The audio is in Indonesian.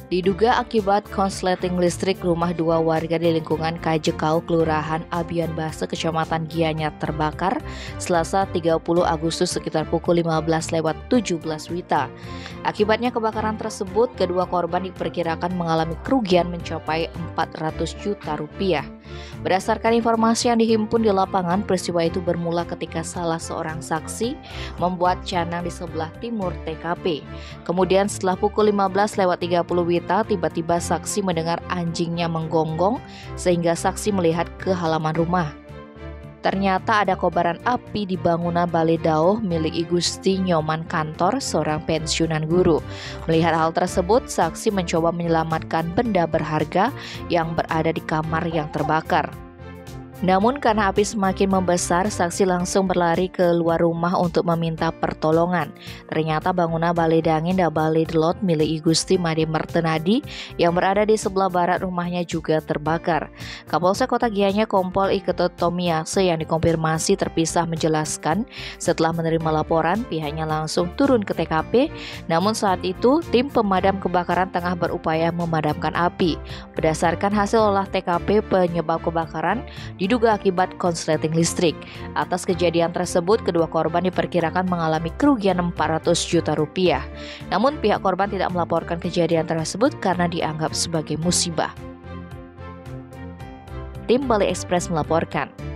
Diduga akibat konsleting listrik rumah dua warga di lingkungan Kajekau, Kelurahan Abian Base, Kecamatan Gianyar terbakar Selasa 30 Agustus sekitar pukul 15:17 WITA. Akibatnya kebakaran tersebut, kedua korban diperkirakan mengalami kerugian mencapai 400 juta rupiah. Berdasarkan informasi yang dihimpun di lapangan, peristiwa itu bermula ketika salah seorang saksi membuat canang di sebelah timur TKP. Kemudian setelah pukul 15:30 WITA, tiba-tiba saksi mendengar anjingnya menggonggong sehingga saksi melihat ke halaman rumah. Ternyata ada kobaran api di bangunan Balai Daoh milik I Gusti Nyoman Kantor, seorang pensiunan guru. Melihat hal tersebut, saksi mencoba menyelamatkan benda berharga yang berada di kamar yang terbakar. Namun karena api semakin membesar, saksi langsung berlari ke luar rumah untuk meminta pertolongan. Ternyata bangunan Balai Dangin dan Balai Delot milik I Gusti Made Mertenadi yang berada di sebelah barat rumahnya juga terbakar. Kapolsek Kota Gianyar Kompol I Ketut Tomiase yang dikonfirmasi terpisah menjelaskan setelah menerima laporan, pihaknya langsung turun ke TKP. Namun saat itu, tim pemadam kebakaran tengah berupaya memadamkan api. Berdasarkan hasil olah TKP, penyebab kebakaran diduga akibat konsleting listrik. Atas kejadian tersebut, kedua korban diperkirakan mengalami kerugian 400 juta rupiah. Namun pihak korban tidak melaporkan kejadian tersebut karena dianggap sebagai musibah. Tim Bali Express melaporkan.